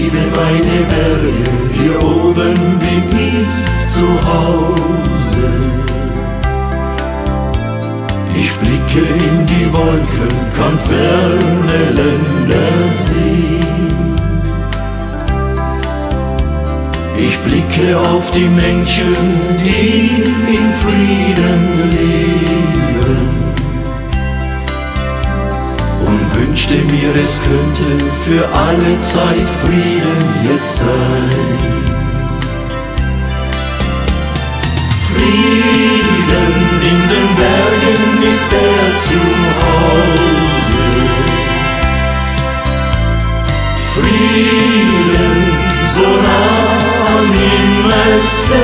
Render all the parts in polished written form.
liebe meine Berge, hier oben bin ich zu Hause. Ich blicke in die Wolken, kann ferne Länder sehen. Ich blicke auf die Menschen, die in Frieden leben, und wünschte mir, es könnte für alle Zeit Frieden jetzt sein. Frieden in den Bergen ist zu Hause. Frieden so nah am Himmelszelt.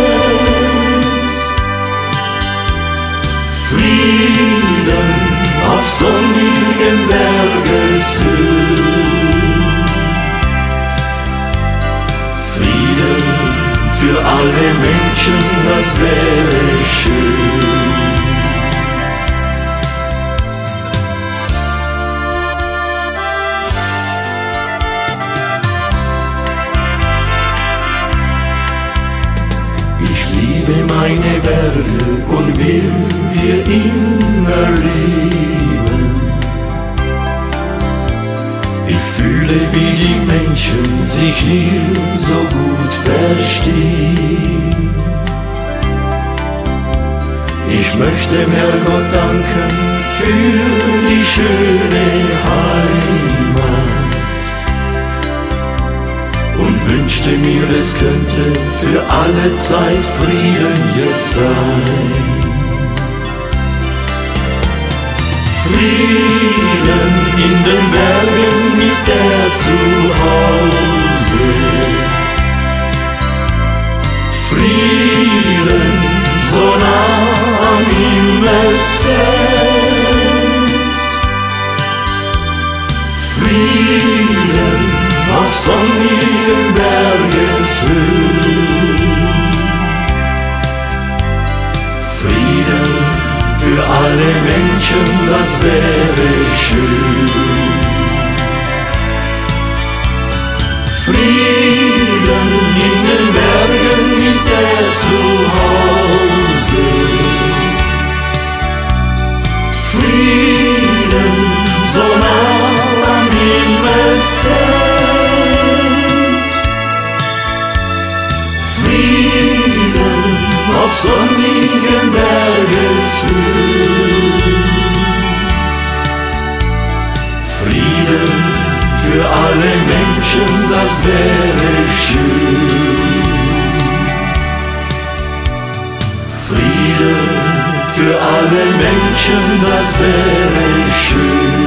Frieden auf sonnigen Bergeshöhen. Frieden für alle Menschen, das wäre schön. Ich liebe meine Berge und will hier immer leben. Ich fühle, wie die Menschen sich hier so gut verstehen. Ich möchte Herrgott danken für die schöne Heimat und wünschte mir, es könnte für alle Zeit Frieden jetzt sein. Frieden in den Bergen ist zu Hause. Frieden so nah am Himmelszelt. Frieden auf sonnigen Bergeshöhen. Frieden für alle Menschen, das wäre schön. Frieden in den Bergen ist zu Hause. Frieden so nah am Himmelszelt. Frieden auf sonnigen Bergeshöhen. Frieden für alle Menschen, das wäre schön. Frieden für alle Menschen, das wäre schön.